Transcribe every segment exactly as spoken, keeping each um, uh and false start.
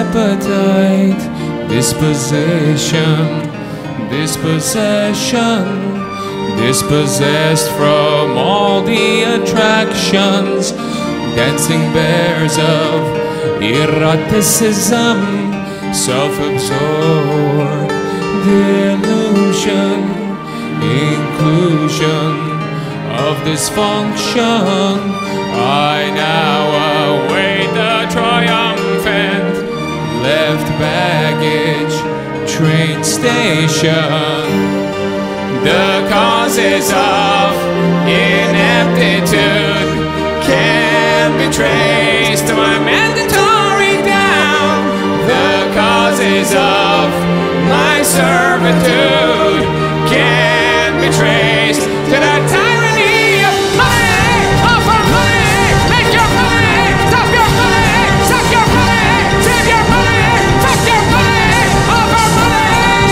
appetite, disposition, dispossession, dispossessed from all the attractions, dancing bears of eroticism, self-absorbed delusion, inclusion of dysfunction. I now await the triumphant left baggage train station. The causes of ineptitude can be traced to my mandatory down. The causes of my servitude can be traced to the tyranny of money, offer money, make your money, stop your money, suck your money, save your money, fuck your money, offer money.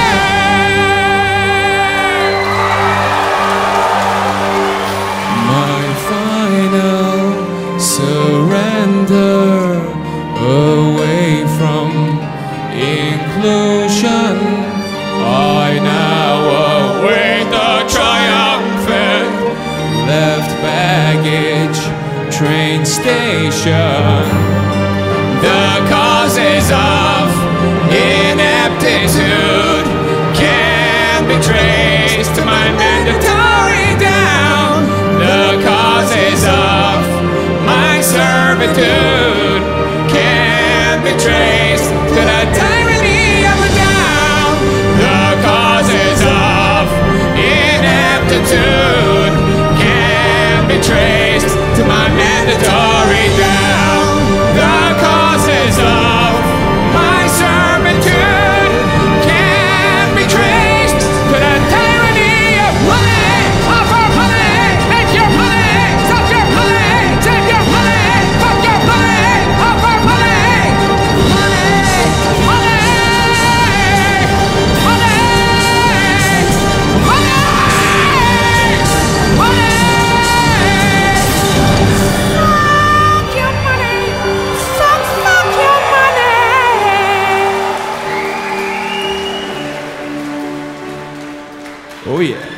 My final surrender away from inclusion. I now await the triumphant left baggage train station. The causes of ineptitude can be traced to my mandatory down. The causes of my servitude can be traced to the tyranny of a down. The causes of ineptitude can be traced to my mandatory down. The causes of my servitude can be traced to the tyranny of money, offer money, make your money, stop your money, save your money, fuck your money, offer money, money, money, money, money, money. Fuck your money, fuck, fuck your money. Oh yeah.